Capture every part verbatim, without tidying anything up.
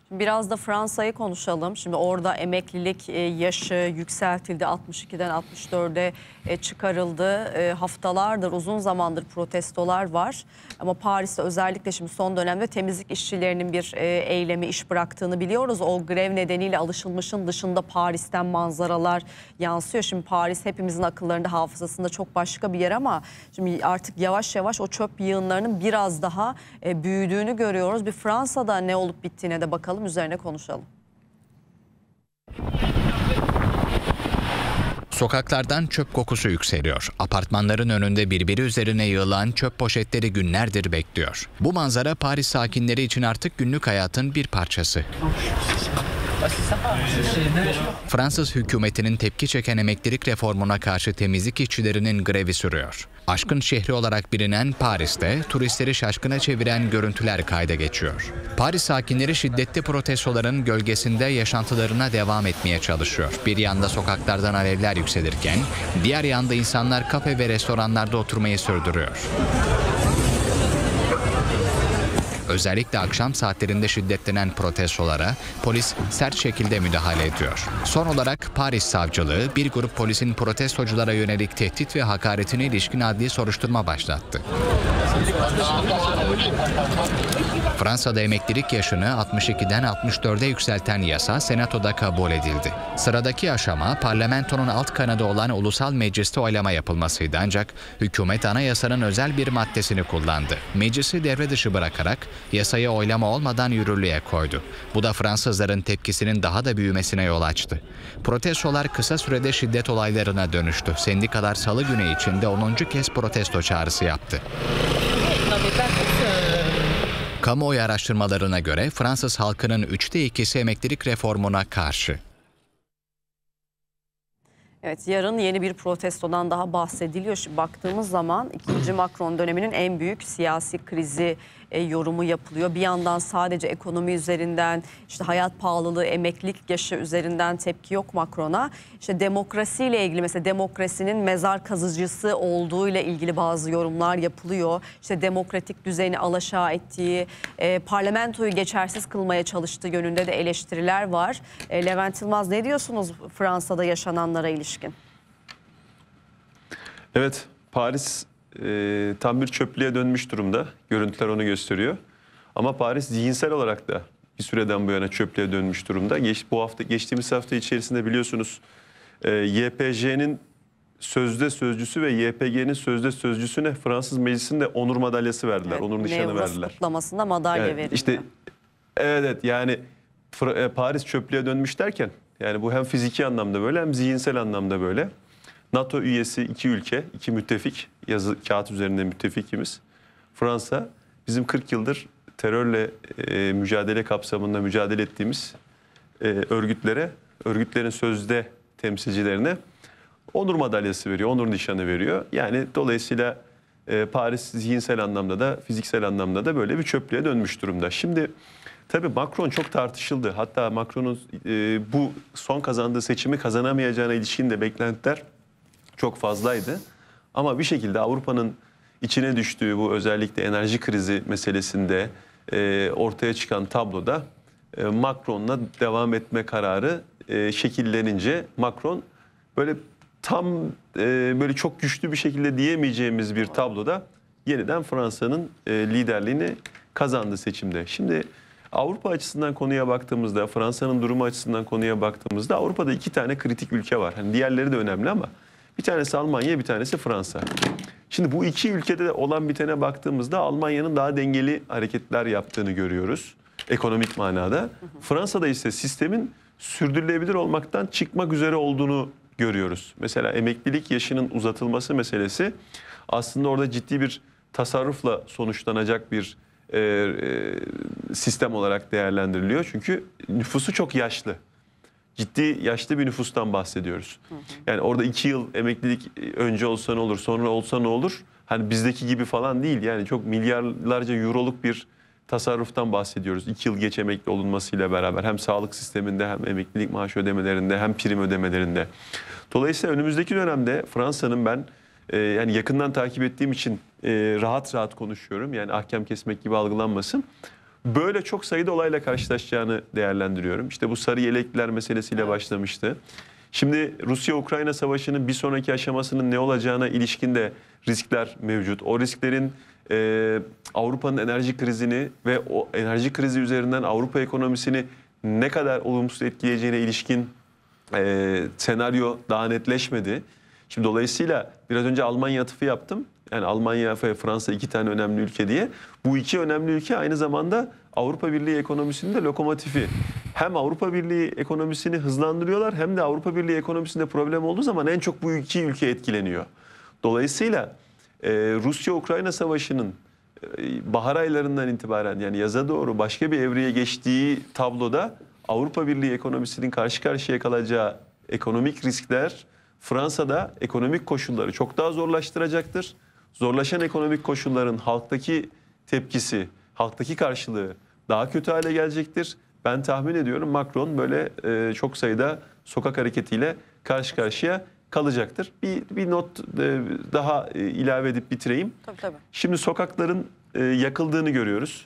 Biraz da Fransa'yı konuşalım. Şimdi orada emeklilik yaşı yükseltildi. altmış ikiden altmış dörde çıkarıldı. Haftalardır, uzun zamandır protestolar var. Ama Paris'te özellikle şimdi son dönemde temizlik işçilerinin bir eylemi, iş bıraktığını biliyoruz. O grev nedeniyle alışılmışın dışında Paris'ten manzaralar yansıyor. Şimdi Paris hepimizin akıllarında, hafızasında çok başka bir yer ama şimdi artık yavaş yavaş o çöp yığınlarının biraz daha büyüdüğünü görüyoruz. Bir Fransa'da ne olup bittiğine de bakalım, üzerine konuşalım. Sokaklardan çöp kokusu yükseliyor. Apartmanların önünde birbiri üzerine yığılan çöp poşetleri günlerdir bekliyor. Bu manzara Paris sakinleri için artık günlük hayatın bir parçası. Fransız hükümetinin tepki çeken emeklilik reformuna karşı temizlik işçilerinin grevi sürüyor. Aşkın şehri olarak bilinen Paris'te turistleri şaşkına çeviren görüntüler kayda geçiyor. Paris sakinleri şiddetli protestoların gölgesinde yaşantılarına devam etmeye çalışıyor. Bir yanda sokaklardan alevler yükselirken diğer yanda insanlar kafe ve restoranlarda oturmayı sürdürüyor. Özellikle akşam saatlerinde şiddetlenen protestolara polis sert şekilde müdahale ediyor. Son olarak Paris Savcılığı bir grup polisin protestoculara yönelik tehdit ve hakaretine ilişkin adli soruşturma başlattı. Fransa'da emeklilik yaşını altmış ikiden altmış dörde yükselten yasa Senato'da kabul edildi. Sıradaki aşama parlamentonun alt kanadı olan Ulusal Meclis'te oylama yapılmasıydı, ancak hükümet anayasanın özel bir maddesini kullandı. Meclisi devre dışı bırakarak yasayı oylama olmadan yürürlüğe koydu. Bu da Fransızların tepkisinin daha da büyümesine yol açtı. Protestolar kısa sürede şiddet olaylarına dönüştü. Sendikalar Salı günü içinde onuncu kez protesto çağrısı yaptı. Kamuoyu araştırmalarına göre Fransız halkının üçte ikisi emeklilik reformuna karşı. Evet, yarın yeni bir protestodan daha bahsediliyor. Şimdi baktığımız zaman ikinci Macron döneminin en büyük siyasi krizi e, yorumu yapılıyor. Bir yandan sadece ekonomi üzerinden, işte hayat pahalılığı, emeklilik yaşı üzerinden tepki yok Macron'a. İşte demokrasiyle ilgili, mesela demokrasinin mezar kazıcısı olduğuyla ilgili bazı yorumlar yapılıyor. İşte demokratik düzeni alaşağı ettiği, e, parlamentoyu geçersiz kılmaya çalıştığı yönünde de eleştiriler var. E, Levent Yılmaz, ne diyorsunuz Fransa'da yaşananlara ilişkin? Evet, Paris e, tam bir çöplüğe dönmüş durumda. Görüntüler onu gösteriyor. Ama Paris zihinsel olarak da bir süreden bu yana çöplüğe dönmüş durumda. Geç, bu hafta, geçtiğimiz hafta içerisinde biliyorsunuz e, Y P J'nin sözde sözcüsü ve Y P G'nin sözde sözcüsüne Fransız Meclisi'nde onur madalyası verdiler, evet, onur nişanı Nevruz verdiler. Kutlamasında madalya yani verildi. İşte, evet, evet yani Paris çöplüğe dönmüş derken, yani bu hem fiziki anlamda böyle hem zihinsel anlamda böyle. NATO üyesi iki ülke, iki müttefik, yazı kağıt üzerinde müttefikimiz. Fransa, bizim kırk yıldır terörle e, mücadele kapsamında mücadele ettiğimiz e, örgütlere, örgütlerin sözde temsilcilerine onur madalyası veriyor, onur nişanı veriyor. Yani dolayısıyla e, Paris zihinsel anlamda da fiziksel anlamda da böyle bir çöplüğe dönmüş durumda. Şimdi tabii Macron çok tartışıldı. Hatta Macron'un e, bu son kazandığı seçimi kazanamayacağına ilişkin de beklentiler çok fazlaydı. Ama bir şekilde Avrupa'nın içine düştüğü bu özellikle enerji krizi meselesinde e, ortaya çıkan tabloda e, Macron'la devam etme kararı e, şekillenince Macron böyle tam e, böyle çok güçlü bir şekilde diyemeyeceğimiz bir tabloda yeniden Fransa'nın e, liderliğini kazandı seçimde. Şimdi Avrupa açısından konuya baktığımızda, Fransa'nın durumu açısından konuya baktığımızda Avrupa'da iki tane kritik ülke var. Hani diğerleri de önemli ama bir tanesi Almanya, bir tanesi Fransa. Şimdi bu iki ülkede de olan bitene baktığımızda Almanya'nın daha dengeli hareketler yaptığını görüyoruz ekonomik manada. Fransa'da ise sistemin sürdürülebilir olmaktan çıkmak üzere olduğunu görüyoruz. Mesela emeklilik yaşının uzatılması meselesi aslında orada ciddi bir tasarrufla sonuçlanacak bir e, e, sistem olarak değerlendiriliyor. Çünkü nüfusu çok yaşlı. Ciddi yaşlı bir nüfustan bahsediyoruz. Hı hı. Yani orada iki yıl emeklilik önce olsa ne olur, sonra olsa ne olur? Hani bizdeki gibi falan değil. Yani çok milyarlarca euroluk bir tasarruftan bahsediyoruz. İki yıl geç emekli olunmasıyla beraber hem sağlık sisteminde hem emeklilik maaşı ödemelerinde hem prim ödemelerinde. Dolayısıyla önümüzdeki dönemde Fransa'nın ben e, yani yakından takip ettiğim için e, rahat rahat konuşuyorum. Yani ahkam kesmek gibi algılanmasın. böyle çok sayıda olayla karşılaşacağını değerlendiriyorum. İşte bu sarı yelekliler meselesiyle Evet. başlamıştı. Şimdi Rusya-Ukrayna savaşının bir sonraki aşamasının ne olacağına ilişkin de riskler mevcut. O risklerin e, Avrupa'nın enerji krizini ve o enerji krizi üzerinden Avrupa ekonomisini ne kadar olumsuz etkileyeceğine ilişkin e, senaryo daha netleşmedi. Şimdi dolayısıyla biraz önce Almanya atıfı yaptım. Yani Almanya ve Fransa iki tane önemli ülke diye. Bu iki önemli ülke aynı zamanda Avrupa Birliği ekonomisinin de lokomotifi. Hem Avrupa Birliği ekonomisini hızlandırıyorlar hem de Avrupa Birliği ekonomisinde problem olduğu zaman en çok bu iki ülke etkileniyor. Dolayısıyla e, Rusya-Ukrayna savaşının e, bahar aylarından itibaren yani yaza doğru başka bir evreye geçtiği tabloda Avrupa Birliği ekonomisinin karşı karşıya kalacağı ekonomik riskler Fransa'da ekonomik koşulları çok daha zorlaştıracaktır. Zorlaşan ekonomik koşulların halktaki tepkisi, halktaki karşılığı daha kötü hale gelecektir. Ben tahmin ediyorum Macron böyle e, çok sayıda sokak hareketiyle karşı karşıya kalacaktır. Bir, bir not e, daha e, ilave edip bitireyim. Tabii tabii. Şimdi sokakların e, yakıldığını görüyoruz.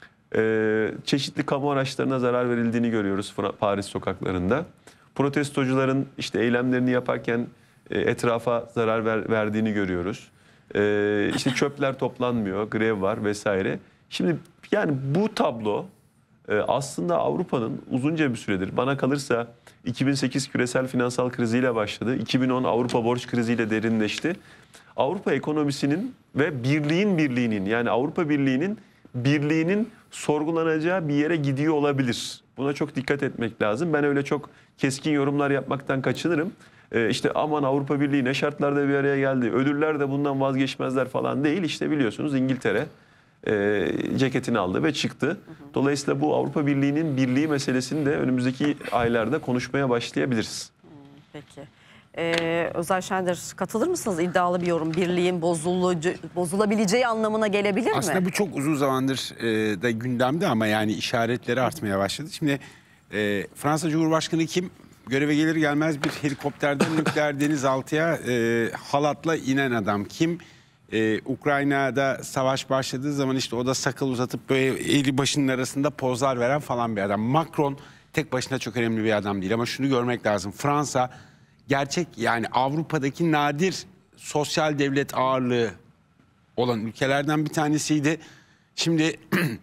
E, çeşitli kamu araçlarına zarar verildiğini görüyoruz Paris sokaklarında. Protestocuların işte eylemlerini yaparken e, etrafa zarar ver, verdiğini görüyoruz. E, işte çöpler toplanmıyor, grev var vesaire. Şimdi yani bu tablo e, aslında Avrupa'nın uzunca bir süredir bana kalırsa iki bin sekiz küresel finansal kriziyle başladı. iki bin on Avrupa borç kriziyle derinleşti. Avrupa ekonomisinin ve birliğin birliğinin yani Avrupa Birliği'nin birliğinin sorgulanacağı bir yere gidiyor olabilir. Buna çok dikkat etmek lazım. Ben öyle çok keskin yorumlar yapmaktan kaçınırım. Ee, işte aman Avrupa Birliği ne şartlarda bir araya geldi, ölürler de bundan vazgeçmezler falan değil. İşte biliyorsunuz İngiltere e, ceketini aldı ve çıktı. Dolayısıyla bu Avrupa Birliği'nin birliği meselesini de önümüzdeki aylarda konuşmaya başlayabiliriz. Peki. Ee, Özel Şender, katılır mısınız? İddialı bir yorum. Birliğin bozulucu, bozulabileceği anlamına gelebilir mi? Aslında bu çok uzun zamandır e, da gündemde ama yani işaretleri artmaya başladı. Şimdi e, Fransa Cumhurbaşkanı kim? Göreve gelir gelmez bir helikopterden nükleer denizaltıya e, halatla inen adam kim? E, Ukrayna'da savaş başladığı zaman işte o da sakal uzatıp böyle eli başının arasında pozlar veren falan bir adam. Macron tek başına çok önemli bir adam değil ama şunu görmek lazım. Fransa gerçek yani Avrupa'daki nadir sosyal devlet ağırlığı olan ülkelerden bir tanesiydi. Şimdi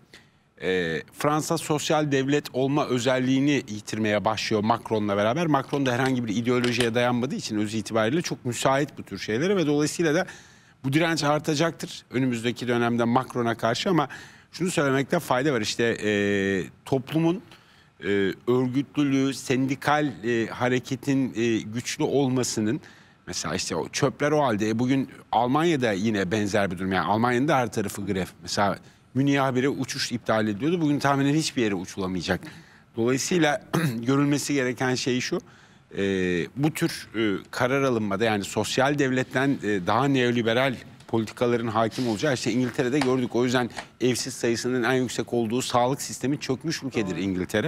e, Fransa sosyal devlet olma özelliğini yitirmeye başlıyor Macron'la beraber. Macron da herhangi bir ideolojiye dayanmadığı için öz itibariyle çok müsait bu tür şeylere ve dolayısıyla da bu direnç artacaktır önümüzdeki dönemde Macron'a karşı ama şunu söylemekte fayda var. İşte e, toplumun e, örgütlülüğü, sendikal e, hareketin e, güçlü olmasının mesela işte o çöpler o halde. E, bugün Almanya'da yine benzer bir durum. Yani Almanya'nın da her tarafı grev. Mesela Münih haberi uçuş iptal ediyordu. Bugün tahminen hiçbir yere uçulamayacak. Dolayısıyla görülmesi gereken şey şu. E, bu tür e, karar alınmada yani sosyal devletten e, daha neoliberal politikaların hakim olacağı işte İngiltere'de gördük. O yüzden evsiz sayısının en yüksek olduğu sağlık sistemi çökmüş ülkedir İngiltere.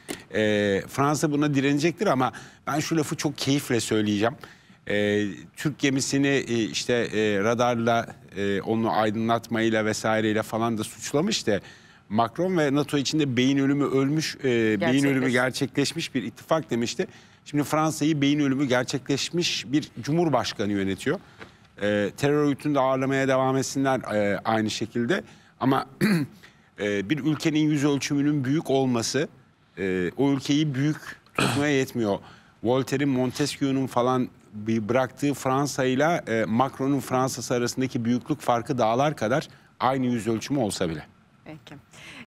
E, Fransa buna direnecektir ama ben şu lafı çok keyifle söyleyeceğim. E, Türk gemisini e, işte e, radarla e, onu aydınlatmayla vesaireyle falan da suçlamış da Macron ve NATO içinde beyin ölümü ölmüş, e, beyin ölümü gerçekleşmiş bir ittifak demişti. Şimdi Fransa'yı beyin ölümü gerçekleşmiş bir cumhurbaşkanı yönetiyor. E, terör örgütünü de ağırlamaya devam etsinler e, aynı şekilde. Ama e, bir ülkenin yüz ölçümünün büyük olması e, o ülkeyi büyük tutmaya yetmiyor. Voltaire'in, Montesquieu'nun falan bir bıraktığı Fransa ile e, Macron'un Fransa'sı arasındaki büyüklük farkı dağlar kadar aynı yüz ölçümü olsa bile. Peki.